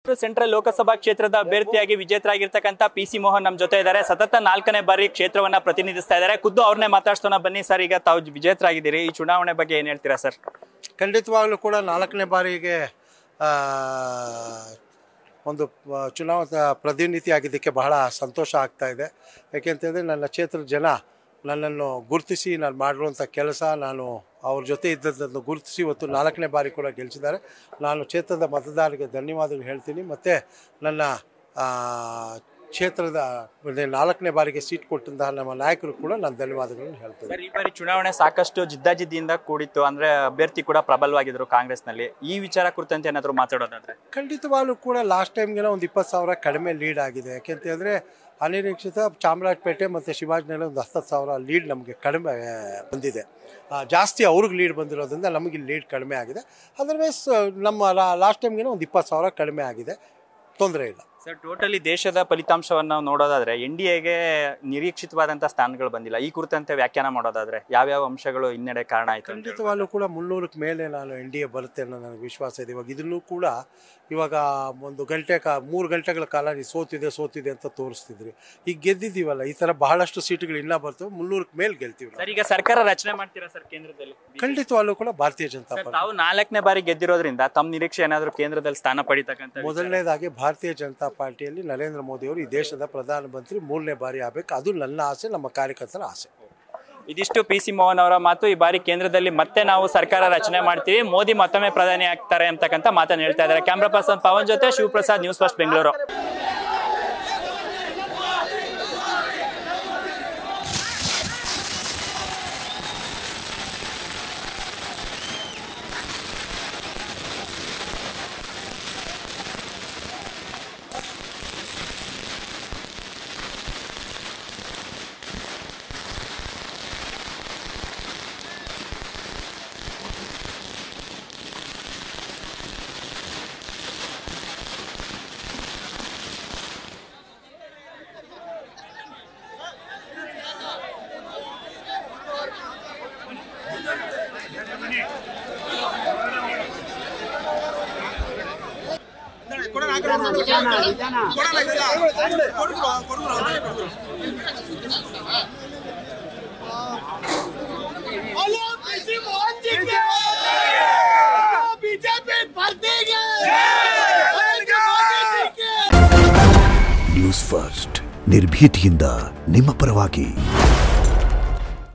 Central Lok Sabha ಕ್ಷೇತ್ರದ ಅಭ್ಯರ್ಥಿಯಾಗಿ ವಿಜೇತರಾಗಿರ್ತಕ್ಕಂಥ PC. Mohan ನಮ್ಮ ಜೊತೆ ಇದ್ದಾರೆ. ಸತತ 4ನೇ ಬಾರಿ ಕ್ಷೇತ್ರವನ್ನ ಪ್ರತಿನಿಧಿಸ್ತಾ ಇದ್ದಾರೆ. ಖುದ್ದು ಅವ್ರನ್ನೇ ಮಾತಾಡ್ಸೋಣ ಬನ್ನಿ ಸರ್. ಈಗ ತಾವು ವಿಜೇತರಾಗಿದ್ದೀರಿ, ಈ ಚುನಾವಣೆ ಬಗ್ಗೆ ಏನ್ ಹೇಳ್ತೀರಾ ಸರ್? ಖಂಡಿತವಾಗ್ಲೂ ಕೂಡ 4ನೇ ಬಾರಿಗೆ ಒಂದು ಚುನಾವಣಾ ಪ್ರತಿನಿಧಿ ಆಗಿದ್ದಕ್ಕೆ ಬಹಳ ಸಂತೋಷ ಆಗ್ತಾ ಇದೆ. ಯಾಕೆಂತಂದರೆ ನನ್ನ ಕ್ಷೇತ್ರದ ಜನ ನನ್ನನ್ನು ಗುರುತಿಸಿ ನಾನು ಮಾಡಿರುವಂಥ ಕೆಲಸ, ನಾನು ಅವ್ರ ಜೊತೆ ಇದ್ದದ್ದನ್ನು ಗುರುತಿಸಿ ಇವತ್ತು 4ನೇ ಬಾರಿ ಕೂಡ ಗೆಲ್ಲಿಸಿದ್ದಾರೆ. ನಾನು ಕ್ಷೇತ್ರದ ಮತದಾರರಿಗೆ ಧನ್ಯವಾದಗಳು ಹೇಳ್ತೀನಿ. ಮತ್ತು ನನ್ನ ಕ್ಷೇತ್ರದ 4ನೇ ಬಾರಿಗೆ ಸೀಟ್ ಕೊಟ್ಟಂತಹ ನಮ್ಮ ನಾಯಕರು ಕೂಡ ನಾನು ಧನ್ಯವಾದಗಳನ್ನು ಹೇಳ್ತೀನಿ. ಈ ಬಾರಿ ಚುನಾವಣೆ ಸಾಕಷ್ಟು ಜಿದ್ದಾಜಿದ್ದಿಯಿಂದ ಕೂಡಿತ್ತು, ಅಂದರೆ ಅಭ್ಯರ್ಥಿ ಕೂಡ ಪ್ರಬಲವಾಗಿದ್ದರು ಕಾಂಗ್ರೆಸ್ನಲ್ಲಿ. ಈ ವಿಚಾರ ಕುರಿತಂತೆ ಏನಾದರೂ ಮಾತಾಡೋದಾದ್ರೆ? ಖಂಡಿತವಾಗ್ಲೂ ಕೂಡ ಲಾಸ್ಟ್ ಟೈಮ್ಗೆಲ್ಲ ಒಂದು 20,000 ಕಡಿಮೆ ಲೀಡ್ ಆಗಿದೆ. ಯಾಕೆಂತಂದರೆ ಅನಿರೀಕ್ಷಿತ ಚಾಮರಾಜಪೇಟೆ ಮತ್ತು ಶಿವಾಜಿನಗರ ಒಂದು 10,000 ಲೀಡ್ ನಮಗೆ ಕಡಿಮೆ ಬಂದಿದೆ. ಜಾಸ್ತಿ ಅವ್ರಿಗೆ ಲೀಡ್ ಬಂದಿರೋದ್ರಿಂದ ನಮಗೆ ಲೀಡ್ ಕಡಿಮೆ ಆಗಿದೆ. ಅದರ್ವೈಸ್ ನಮ್ಮ ಲಾಸ್ಟ್ ಟೈಮ್ಗೆ ಒಂದು 20,000 ಕಡಿಮೆ ಆಗಿದೆ, ತೊಂದರೆ ಇಲ್ಲ ಸರ್. ಟೋಟಲಿ ದೇಶದ ಫಲಿತಾಂಶವನ್ನು ನೋಡೋದಾದ್ರೆ NDAಗೆ ನಿರೀಕ್ಷಿತವಾದಂಥ ಸ್ಥಾನಗಳು ಬಂದಿಲ್ಲ. ಈ ಕುರಿತಂತೆ ವ್ಯಾಖ್ಯಾನ ಮಾಡೋದಾದ್ರೆ ಯಾವ್ಯಾವ ಅಂಶಗಳು ಹಿನ್ನಡೆ ಕಾರಣ ಆಯಿತು? ಖಂಡಿತವಾಗ್ಲೂ ಕೂಡ 300ಕ್ಕೆ ಮೇಲೆ ನಾನು NDA ಬರುತ್ತೆ ಅನ್ನೋ ನನಗೆ ವಿಶ್ವಾಸ ಇದೆ. ಇದನ್ನು ಕೂಡ ಇವಾಗ ಒಂದು 3 ಗಂಟೆಗಳ ಕಾಲ ನೀವು ಸೋತಿದೆ ಅಂತ ತೋರಿಸ್ತಿದ್ರಿ. ಈಗ ಗೆದ್ದಿದ್ದೀವಲ್ಲ, ಈ ಥರ ಬಹಳಷ್ಟು ಸೀಟುಗಳು ಇನ್ನೂ ಬರ್ತವೆ. 300ಕ್ಕೆ ಮೇಲೆ ಗೆಲ್ತೀವಿ ಸರ್. ಈಗ ಸರ್ಕಾರ ರಚನೆ ಮಾಡ್ತೀರಾ ಸರ್ ಕೇಂದ್ರದಲ್ಲಿ? ಖಂಡಿತವಾಗ್ಲೂ ಕೂಡ ಭಾರತೀಯ ಜನತಾ ಪಾರ್ಟಿ. ತಾವು 4ನೇ ಬಾರಿ ಗೆದ್ದಿರೋದ್ರಿಂದ ತಮ್ಮ ನಿರೀಕ್ಷೆ ಏನಾದರೂ ಕೇಂದ್ರದಲ್ಲಿ ಸ್ಥಾನ ಪಡಿತಕ್ಕಂಥ? ಮೊದಲನೇದಾಗಿ ಭಾರತೀಯ ಜನತಾ ಪಾರ್ಟಿಯಲ್ಲಿ ನರೇಂದ್ರ ಮೋದಿ ಅವರು ಈ ದೇಶದ ಪ್ರಧಾನಮಂತ್ರಿ 3ನೇ ಬಾರಿ ಆಗಬೇಕು. ಅದು ನನ್ನ ಆಸೆ, ನಮ್ಮ ಕಾರ್ಯಕರ್ತರ ಆಸೆ. ಇದಿಷ್ಟು ಪಿ.ಸಿ. ಮೋಹನ್ ಅವರ ಮಾತು. ಈ ಬಾರಿ ಕೇಂದ್ರದಲ್ಲಿ ಮತ್ತೆ ನಾವು ಸರ್ಕಾರ ರಚನೆ ಮಾಡ್ತೀವಿ, ಮೋದಿ ಮತ್ತೊಮ್ಮೆ ಪ್ರಧಾನಿ ಆಗ್ತಾರೆ ಅಂತಕ್ಕಂಥ ಮಾತನ್ನು ಹೇಳ್ತಾ ಇದ್ದಾರೆ. ಕ್ಯಾಮ್ರಾ ಪರ್ಸನ್ ಪವನ್ ಜೊತೆ Shivaprasad, news first Bengaluru. News first ನಿರ್ಭೀತಿಯಿಂದ ನಿಮ್ಮ ಪರವಾಗಿ.